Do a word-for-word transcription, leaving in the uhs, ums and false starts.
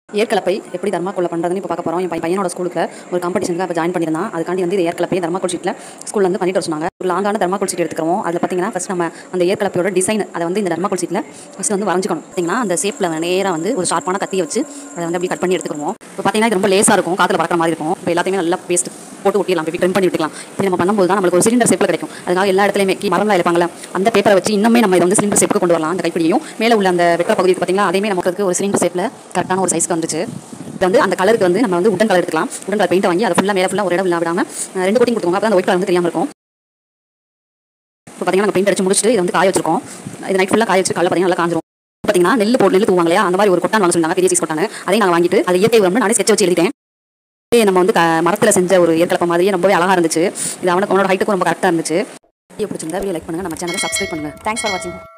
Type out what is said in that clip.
ஏற்கலப்பை எப்படி தர்மாக்கோல்ல பண்ணுறதுன்னு இப்போ பார்க்க போகிறோம். என் பையனோட ஸ்கூலுக்கு ஒரு காம்படிஷனுக்கு அப்போ ஜாயின் பண்ணியிருந்தான். அதுக்காண்டி வந்து இந்த ஏற்கலப்பை தர்மாக்கோல் ஷீட்டில் ஸ்கூலில் வந்து பண்ணிட்டு வச்சுனாங்க. ஒரு லாங்கான தர்மாக்கோல் ஷீட் எடுத்துக்கிறோம். அதில் பார்த்தீங்கன்னா ஃபஸ்ட் நம்ம அந்த ஏற்கலப்பையோட டிசைன் அதை வந்து இந்த தர்மாக்கோல் ஷீட்டில் ஃபஸ்ட் வந்து வரைஞ்சிக்கணும். பார்த்தீங்கன்னா அந்த ஷேப்பில் நேராக வந்து ஒரு ஷார்ப்பான கத்தியை வச்சு அதை வந்து அப்படி கட் பண்ணி எடுத்துக்கிறோம். இப்போ பார்த்தீங்கன்னா இது ரொம்ப லேசாக இருக்கும், காற்றுல பறக்கிற மாதிரி இருக்கும். இப்போ எல்லாத்தையுமே நல்லா பேஸ்ட் போட்டு ஒட்டிடலாம், இப்படி ட்ரிம் பண்ணி விட்டுக்கலாம். இப்படி நம்ம பண்ணும்போது தான் நம்மளுக்கு ஒரு சிலிண்டர் ஷேப்பில் கிடைக்கும். அதனால எல்லா இடத்துலையுமே மரம்லாம் இருப்பாங்களா அந்த பேப்பரை வச்சு இன்னுமே நம்ம இதை வந்து சிலிண்டர் ஷேப்புக்கு கொண்டு வரலாம். அந்த கைப்பிடியும் மேலே உள்ள அந்த வெட்ட பகுதி பார்த்தீங்கன்னா அதையுமே நமக்கு ஒரு சிலிண்டர் ஷேப்பில் கரெக்டான ஒரு சைஸ்க்கு வந்துச்சு. இது வந்து அந்த கலருக்கு வந்து நம்ம வந்து உடன் கலர் எடுத்துக்கலாம். உடன் கலர் பெயிண்ட் வாங்கி அதை ஃபுல்லாக மேலே ஃபுல்லாக ஒரு இடம் விடாமல் ரெண்டு கோட்டிங் கொடுத்துக்கோங்க. அப்போ அந்த ஒயிட் கலர் வந்து தெரியாமல் இருக்கும். இப்போ பார்த்தீங்கன்னா நாங்கள் பெயிண்ட் அடிச்சு முடிச்சுட்டு இதை வந்து காய வச்சிருக்கோம். இது நைட் ஃபுல்லாக காய வச்சு காலையில் பார்த்தீங்கன்னா நல்லா காஞ்சிரும். பார்த்தீங்கன்னா நெல் போட்டு நெல் தூவாங்க இல்லையா, அந்த மாதிரி ஒரு கொட்டான் வாங்க சொன்னாங்க, பெரிய சைஸ் கொட்டான். அதையும் நாங்கள் வாங்கிட்டு அது இயற்கை உரம்னு நானே ஸ்கெட்ச் வச்சு எழுதிட்டேன். நம்ம வந்து மரத்தில் செஞ்ச ஒரு ஏற்கலப்பை மாதிரியே ரொம்பவே அழகாக இருந்துச்சு. இது அவனுக்கு அவனோட ஹைட்டுக்கும் ரொம்ப கரெக்டாக இருந்துச்சு. வீடியோ பிடிச்சிருந்தா வீடியோ லைக் பண்ணுங்கள், நம்ம சேனலை சப்ஸ்கிரைப் பண்ணுங்கள். தேங்க்ஸ் ஃபார் வாட்சிங்.